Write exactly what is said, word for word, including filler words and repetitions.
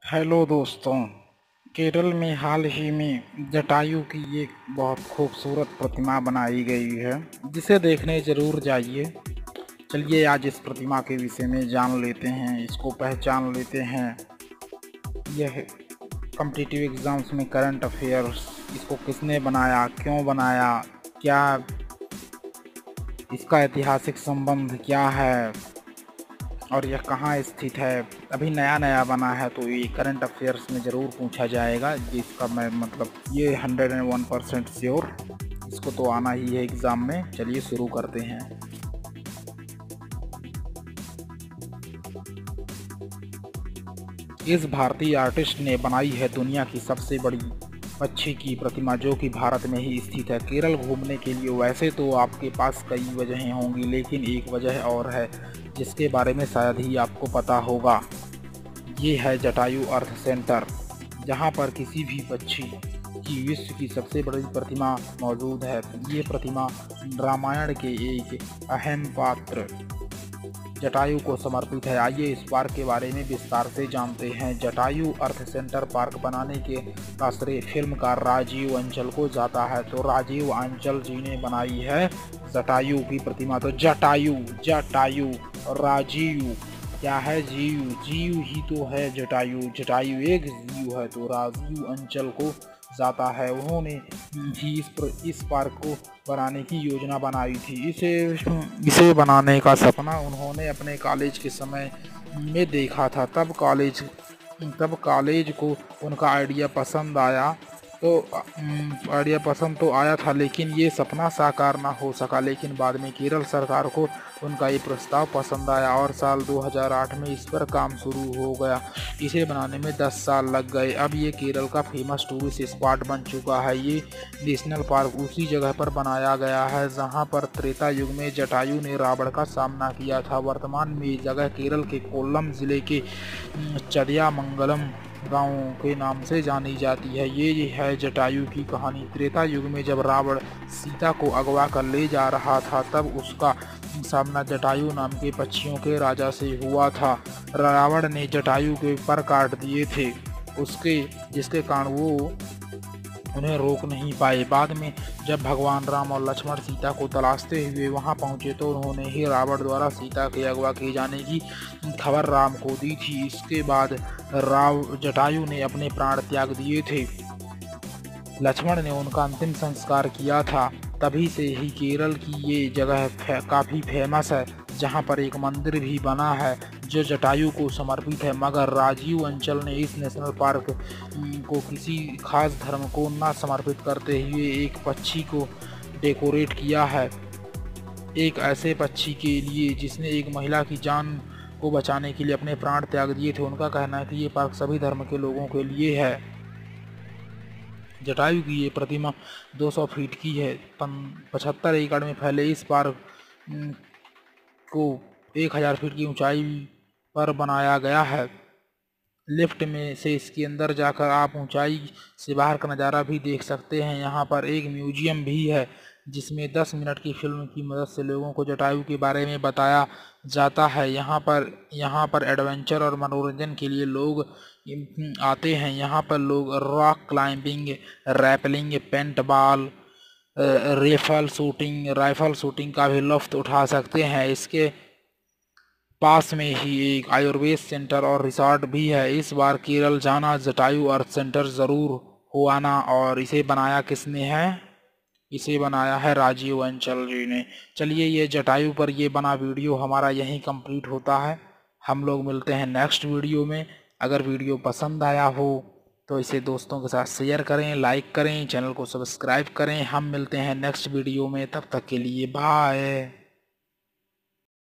Hello दोस्तों। केरल में हाल ही में जटायु की एक बहुत खूबसूरत प्रतिमा बनाई गई है, जिसे देखने ज़रूर जाइए। चलिए आज इस प्रतिमा के विषय में जान लेते हैं, इसको पहचान लेते हैं। यह कॉम्पिटिटिव एग्ज़ाम्स में करंट अफेयर्स, इसको किसने बनाया, क्यों बनाया, क्या इसका ऐतिहासिक संबंध क्या है और यह कहाँ स्थित है। अभी नया नया बना है तो ये करंट अफेयर्स में ज़रूर पूछा जाएगा, जिसका मैं मतलब ये hundred and one percent sure, इसको तो आना ही है एग्ज़ाम में। चलिए शुरू करते हैं। इस भारतीय आर्टिस्ट ने बनाई है दुनिया की सबसे बड़ी पक्षी की प्रतिमा, जो कि भारत में ही स्थित है। केरल घूमने के लिए वैसे तो आपके पास कई वजहें होंगी, लेकिन एक वजह और है जिसके बारे में शायद ही आपको पता होगा। ये है जटायु अर्थ सेंटर, जहाँ पर किसी भी पक्षी की विश्व की सबसे बड़ी प्रतिमा मौजूद है। ये प्रतिमा रामायण के एक अहम पात्र जटायु को समर्पित है। आइए इस पार्क के बारे में विस्तार से जानते हैं। जटायु अर्थ सेंटर पार्क बनाने के का श्रेय फिल्मकार राजीव अंचल को जाता है। तो राजीव अंचल जी ने बनाई है जटायु की प्रतिमा। तो जटायु जटायु राजीव क्या है, जीव जीव ही तो है जटायु। जटायु एक जीव है, तो राजीव अंचल को जाता है। उन्होंने ही इस, इस पार्क को बनाने की योजना बनाई थी। इसे इसे बनाने का सपना उन्होंने अपने कॉलेज के समय में देखा था। तब कॉलेज तब कॉलेज को उनका आइडिया पसंद आया तो आइडिया पसंद तो आया था, लेकिन ये सपना साकार ना हो सका। लेकिन बाद में केरल सरकार को उनका ये प्रस्ताव पसंद आया और साल दो हज़ार आठ में इस पर काम शुरू हो गया। इसे बनाने में दस साल लग गए। अब ये केरल का फेमस टूरिस्ट स्पॉट बन चुका है। ये नेशनल पार्क उसी जगह पर बनाया गया है जहां पर त्रेता युग में जटायु ने रावण का सामना किया था। वर्तमान में ये जगह केरल के कोल्लम जिले के चदियामंगलम गांव के नाम से जानी जाती है। ये है जटायु की कहानी। त्रेता युग में जब रावण सीता को अगवा कर ले जा रहा था, तब उसका सामना जटायु नाम के पक्षियों के राजा से हुआ था। रावण ने जटायु के पर काट दिए थे उसके, जिसके कारण वो उन्हें रोक नहीं पाए। बाद में जब भगवान राम और लक्ष्मण सीता को तलाशते हुए वहां पहुंचे, तो उन्होंने ही रावण द्वारा सीता के अगवा किए जाने की खबर राम को दी थी। इसके बाद राव जटायु ने अपने प्राण त्याग दिए थे। लक्ष्मण ने उनका अंतिम संस्कार किया था। तभी से ही केरल की ये जगह फे, काफ़ी फेमस है, जहाँ पर एक मंदिर भी बना है जो जटायु को समर्पित है। मगर राजीव अंचल ने इस नेशनल पार्क को किसी खास धर्म को न समर्पित करते हुए एक पक्षी को डेकोरेट किया है, एक ऐसे पक्षी के लिए जिसने एक महिला की जान को बचाने के लिए अपने प्राण त्याग दिए थे। उनका कहना है कि ये पार्क सभी धर्म के लोगों के लिए है। जटायु की ये प्रतिमा दो सौ फीट की है। पचहत्तर एकड़ में फैले इस पार्क को एक हज़ार फीट की ऊंचाई पर बनाया गया है। लिफ्ट में से इसके अंदर जाकर आप ऊंचाई से बाहर का नज़ारा भी देख सकते हैं। यहाँ पर एक म्यूजियम भी है, जिसमें दस मिनट की फिल्म की मदद से लोगों को जटायु के बारे में बताया जाता है। यहाँ पर यहाँ पर एडवेंचर और मनोरंजन के लिए लोग आते हैं। यहाँ पर लोग rock climbing, rappelling, paintball, rifle shooting rifle shooting का भी लुत्फ उठा सकते हैं। इसके पास में ही एक आयुर्वेद सेंटर और रिसोर्ट भी है। इस बार केरल जाना, जटायु अर्थ सेंटर ज़रूर हो आना। और इसे बनाया किसने है? इसे बनाया है राजीव अंचल जी ने। चलिए ये जटायु पर ये बना वीडियो हमारा यहीं कंप्लीट होता है। हम लोग मिलते हैं नेक्स्ट वीडियो में। अगर वीडियो पसंद आया हो तो इसे दोस्तों के साथ शेयर करें, लाइक करें, चैनल को सब्सक्राइब करें। हम मिलते हैं नेक्स्ट वीडियो में, तब तक के लिए बाय।